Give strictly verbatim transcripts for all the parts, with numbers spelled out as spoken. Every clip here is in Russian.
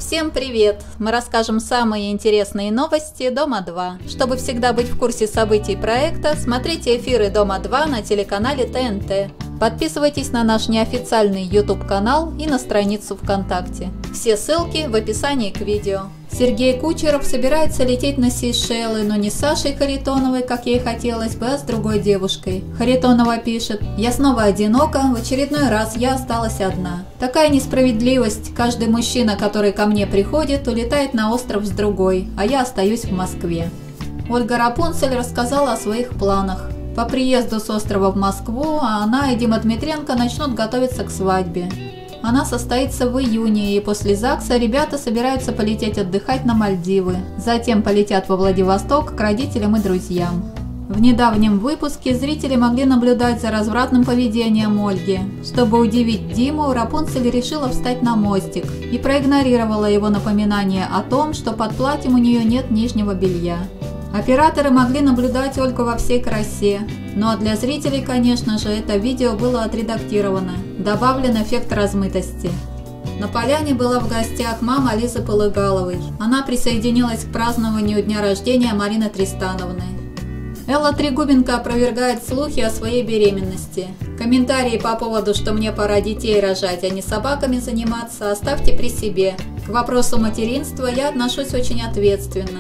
Всем привет! Мы расскажем самые интересные новости Дома два. Чтобы всегда быть в курсе событий проекта, смотрите эфиры Дома два на телеканале Т Н Т. Подписывайтесь на наш неофициальный YouTube канал и на страницу ВКонтакте. Все ссылки в описании к видео. Сергей Кучеров собирается лететь на Сейшелы, но не с Сашей Харитоновой, как ей хотелось бы, а с другой девушкой. Харитонова пишет: «Я снова одинока, в очередной раз я осталась одна. Такая несправедливость. Каждый мужчина, который ко мне приходит, улетает на остров с другой, а я остаюсь в Москве». Ольга Рапунцель рассказала о своих планах. По приезду с острова в Москву она и Дима Дмитренко начнут готовиться к свадьбе. Она состоится в июне, и после ЗАГСа ребята собираются полететь отдыхать на Мальдивы. Затем полетят во Владивосток к родителям и друзьям. В недавнем выпуске зрители могли наблюдать за развратным поведением Ольги. Чтобы удивить Диму, Рапунцель решила встать на мостик и проигнорировала его напоминание о том, что под платьем у нее нет нижнего белья. Операторы могли наблюдать Ольгу во всей красе, ну а для зрителей, конечно же, это видео было отредактировано, добавлен эффект размытости. На поляне была в гостях мама Лизы Полыгаловой. Она присоединилась к празднованию дня рождения Марины Тристановны. Элла Трегубенко опровергает слухи о своей беременности. Комментарии по поводу, что мне пора детей рожать, а не собаками заниматься, оставьте при себе. К вопросу материнства я отношусь очень ответственно.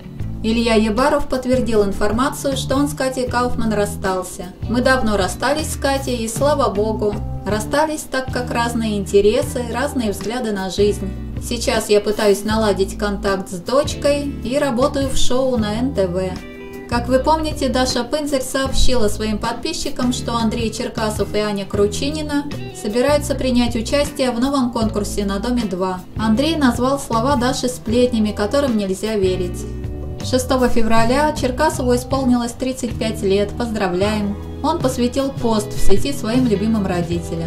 Илья Ебаров подтвердил информацию, что он с Катей Кауфман расстался. «Мы давно расстались с Катей, и слава богу. Расстались, так как разные интересы, разные взгляды на жизнь. Сейчас я пытаюсь наладить контакт с дочкой и работаю в шоу на Н Т В». Как вы помните, Даша Пынзарь сообщила своим подписчикам, что Андрей Черкасов и Аня Кручинина собираются принять участие в новом конкурсе на Доме два. Андрей назвал слова Даши сплетнями, которым нельзя верить. шестого февраля Черкасову исполнилось тридцать пять лет, поздравляем. Он посвятил пост в сети своим любимым родителям.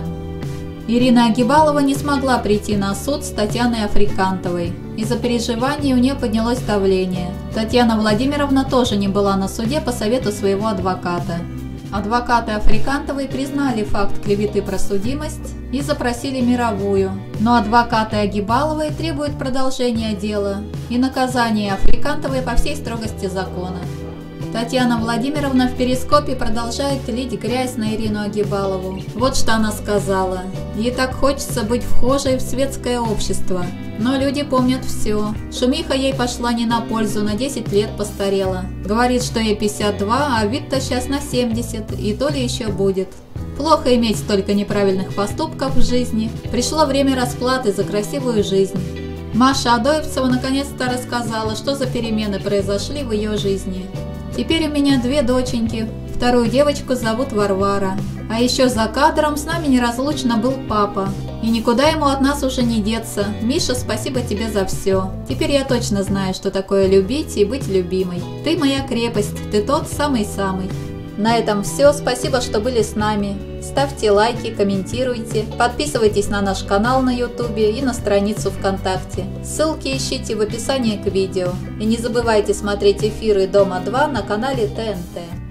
Ирина Агибалова не смогла прийти на суд с Татьяной Африкантовой. Из-за переживаний у нее поднялось давление. Татьяна Владимировна тоже не была на суде по совету своего адвоката. Адвокаты Африкантовой признали факт клеветы про судимость и запросили мировую, но адвокаты Агибаловой требуют продолжения дела и наказания Африкантовой по всей строгости закона. Татьяна Владимировна в перископе продолжает лить грязь на Ирину Агибалову. Вот что она сказала: «Ей так хочется быть вхожей в светское общество, но люди помнят все. Шумиха ей пошла не на пользу, на десять лет постарела. Говорит, что ей пятьдесят два, а вид-то сейчас на семьдесят, и то ли еще будет. Плохо иметь столько неправильных поступков в жизни. Пришло время расплаты за красивую жизнь». Маша Адоевцева наконец-то рассказала, что за перемены произошли в ее жизни. «Теперь у меня две доченьки, вторую девочку зовут Варвара. А еще за кадром с нами неразлучно был папа. И никуда ему от нас уже не деться. Миша, спасибо тебе за все. Теперь я точно знаю, что такое любить и быть любимой. Ты моя крепость, ты тот самый-самый». На этом все. Спасибо, что были с нами. Ставьте лайки, комментируйте, подписывайтесь на наш канал на YouTube и на страницу ВКонтакте. Ссылки ищите в описании к видео. И не забывайте смотреть эфиры Дома два на канале Т Н Т.